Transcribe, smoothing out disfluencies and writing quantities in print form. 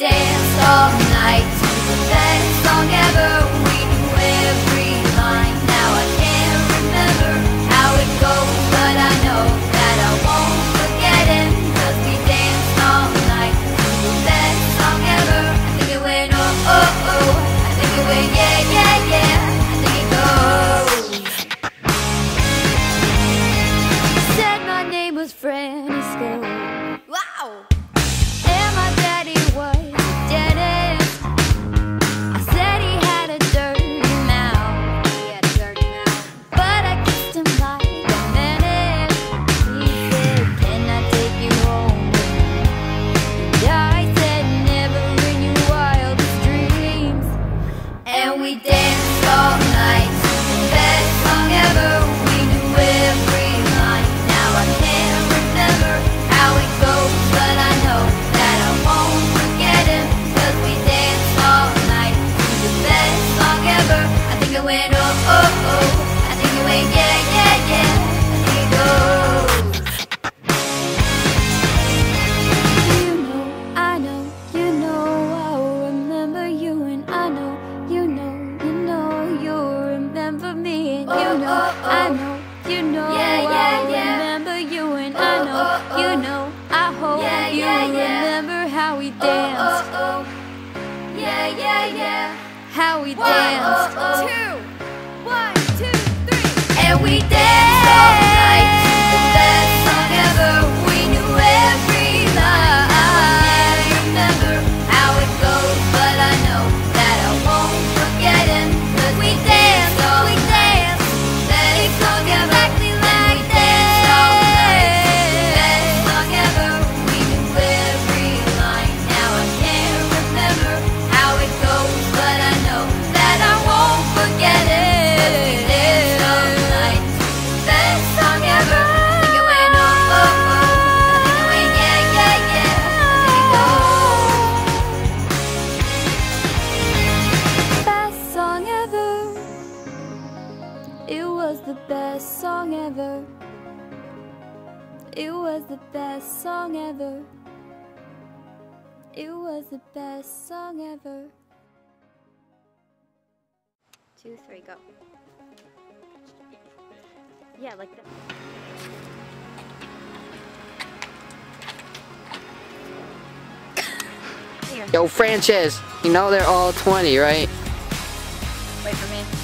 danced all night to the best song ever. We knew every line. Now I can't remember how it goes, but I know that I won't forget it, 'cause we danced all night to the best song ever. I think it went oh oh oh, I think it went yeah yeah yeah, I think it goes. Said my name was Francesca. Wow. And my daddy was a dentist. I said he had a dirty mouth. He had a dirty mouth. But I kissed him like a menace. He said, "Can I take you home with me?" And I said, "Never in your wildest dreams." And we danced all night to the best song ever. We knew every line. Now I can't remember how it goes, but I know that I won't forget it, 'cause we danced all night to the best song ever. I think it went oh oh oh, I think it went yeah yeah yeah, I think it goes. You know, I know, you know, I'll remember you, and I know, you know, you'll remember me, and you know, I know, you know, I'll remember you, and I know, you know, I hope you remember how we danced. Yeah, yeah, yeah. How we danced. 2, 1, 2, 3. And we danced all night to the best song ever. We knew every line. I remember how it goes, but I know that I won't forget it, 'cause we danced all night. Best song ever. Exactly like danced all night. Best song ever. We knew every line. Now I can't remember how it goes, but I know that I won't forget it. We danced all night. Best song ever. I think it went oh oh oh. I think it went yeah yeah yeah. I think it goes. Best song ever. It was the best song ever. It was the best song ever. It was the best song ever. 2, 3, go. Yeah, like that. Here. Yo, Frances, you know they're all 20, right? Wait for me.